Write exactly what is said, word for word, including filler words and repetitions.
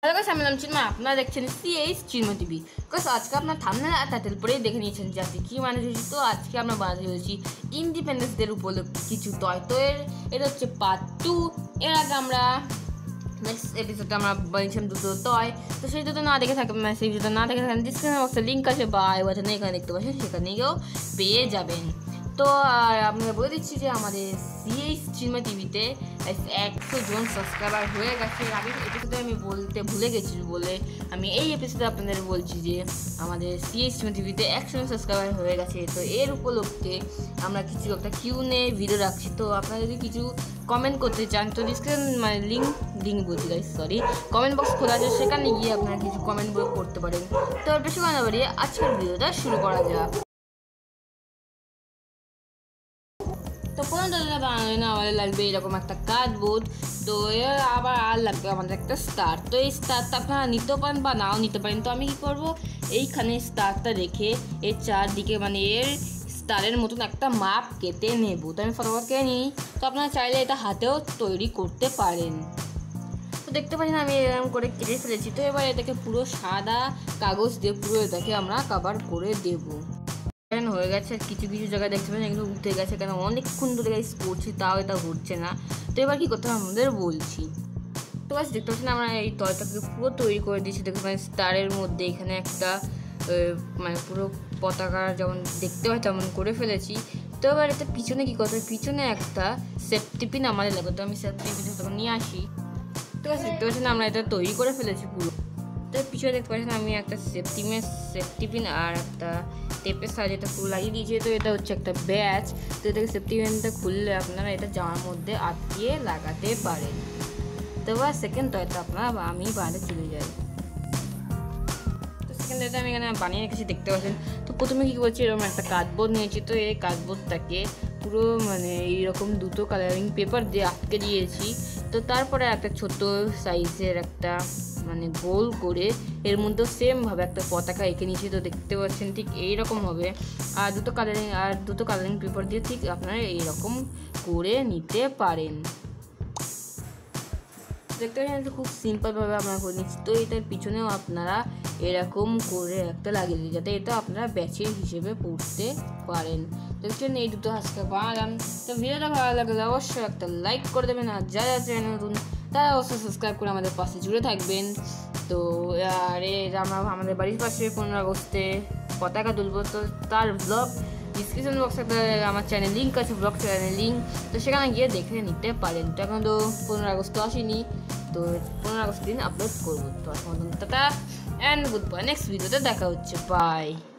Hello guys, আমি নাম চিন্ময়। আপনারা দেখছেন সিএইচ চিন্ময় টিভি। গাইস, আজকে আপনার থাম্বনেল আর টাইটেল পরেই দেখে নিয়েছেন যে আজকে কী বানাতে চলেছি। তো আজকে আমরা বানাতে চলেছি ইন্ডিপেন্ডেন্স ডের উপলক্ষে কিছু টয়। তো এর এটা হচ্ছে পার্ট টু। এর আগে আমরা নেক্সট এপিসোডে আমরা বানিয়েছিলাম দুটো টয়। তো সেই দুটো না দেখে থাকবেন, সেই দুটো না দেখে থাকেন ডিসক্রিপশন বক্সে লিঙ্ক আছে বা আই বাটনে এখানে দেখতে পাচ্ছেন, সেখানে গিয়েও পেয়ে যাবেন। তো আর আপনাকে বলে দিচ্ছি যে আমাদের সিএইচ চিন্ময় টিভিতে একশো জন সাবস্ক্রাইবার হয়ে গেছে। আগের এপিসোডে আমি বলতে ভুলে গেছি বলে আমি এই এপিসোডে আপনাদের বলছি যে আমাদের সিএইচ চিন্ময় টিভিতে একশো জন সাবস্ক্রাইবার হয়ে গেছে। তো এর উপলক্ষে আমরা কিছু একটা কিউ নিয়ে ভিডিও রাখছি। তো আপনারা যদি কিছু কমেন্ট করতে চান তো ডিসক্রিপশন মানে লিঙ্ক লিঙ্ক বলছি গাইস সরি কমেন্ট বক্স খোলা আছে, সেখানে গিয়ে আপনারা কিছু কমেন্ট করতে পারেন। তো বেশি কথা না বাড়িয়ে আজকের ভিডিওটা শুরু করা যাক। তো কোনো দাদা বানালে না আমাদের লাগবে এরকম একটা কার্ডবোর্ড। তো এর আবার আর লাগবে আমাদের একটা স্টার। তো এই স্টারটা আপনারা নিতেও পারেন বা নাও নিতে পারেন। তো আমি কী করবো, এইখানে স্টারটা রেখে এর চারদিকে মানে এর স্টারের মতন একটা মাপ কেটে নেব। তো আমি ফটোফট কেটে নিই। তো আপনারা চাইলে এটা হাতেও তৈরি করতে পারেন। তো দেখতে পাচ্ছেন আমি এরকম করে কেটে ফেলেছি। তো এবার এটাকে পুরো সাদা কাগজ দিয়ে পুরো এটাকে আমরা কভার করে দেবো। হয়ে গেছে, কিছু কিছু জায়গায় দেখতে পাচ্ছেন এগুলো উঠে গেছে, কেন অনেকক্ষণ ধরে গাইস করছি তাও এটা ঘুরছে না। তো এবার কী করতে হবে আমাদের বলছি। তো গাইস দেখতে পাচ্ছেন আমরা এই টয়টাকে পুরো তৈরি করে দিয়েছি। দেখতে পাচ্ছেন স্টারের মধ্যে এখানে একটা মানে পুরো পতাকা যেমন দেখতে হয় তেমন করে ফেলেছি। তো এবার এটা পিছনে কী করতে হবে, পিছনে একটা সেফটি পিন আমাদের লাগবে। তো আমি সেফটি পিন তখন নিয়ে আসি। তো গাইস দেখতে পাচ্ছেন আমরা এটা তৈরি করে ফেলেছি পুরো। তো পিছনে দেখতে পাচ্ছেন আমি একটা সেফটি মেস সেফটি পিন আর একটা টেপের সাহায্যে এটা ফুল লাগিয়ে দিয়েছি। তো এটা হচ্ছে একটা ব্যাচ। তো এটাকে সেফটি পিনটা খুললে আপনারা এটা জামার মধ্যে আটকিয়ে লাগাতে পারেন। তো এবার সেকেন্ড টয়টা আপনারা আমি বানাতে চলে যাই। তো সেকেন্ড টয়টা আমি এখানে বানিয়ে রেখেছি দেখতে পাচ্ছেন। তো প্রথমে কী করছি, এরকম একটা কার্ডবোর্ড নিয়েছি। তো এই কার্ডবোর্ডটাকে পুরো মানে এইরকম দুটো কালারিং পেপার দিয়ে আটকে দিয়েছি। তো তারপরে একটা ছোট সাইজের একটা মানে গোল করে এর মধ্যেও সেমভাবে একটা পতাকা এঁকে নিয়েছি। তো দেখতে পাচ্ছেন ঠিক এইরকম হবে। আর দুটো কালারিং আর দুটো কালারিং পেপার দিয়ে ঠিক আপনারা এইরকম করে নিতে পারেন। দেখতে পাচ্ছেন খুব সিম্পলভাবে আপনারা করে নিচ্ছি। তো এটার পিছনেও আপনারা এরকম করে একটা লাগিয়ে দিই যাতে এটা আপনারা ব্যাচের হিসেবে পড়তে পারেন। দেখছেন এই দুটো আজকে বানালাম। তো ভিডিওটা ভালো লাগলে অবশ্যই একটা লাইক করে দেবেন, আর যারা চ্যানেল নতুন তারা অবশ্যই সাবস্ক্রাইব করে আমাদের পাশে জুড়ে থাকবেন। তো আর আমরা আমাদের বাড়ির পাশে পনেরো আগস্টে পতাকা তুলব। তো তার ব্লগ ডিসক্রিপশন বক্সে আমার চ্যানেল লিঙ্ক আছে, ব্লগ চ্যানেল লিঙ্ক। তো সেখানে গিয়ে দেখে নিতে পারেন। তো এখন তো পনেরো আগস্ট আসেনি, তো পনেরো আগস্ট দিন আপলোড করবো। তো এখন tata and good bye, next ভিডিওতে দেখা হচ্ছে, বাই।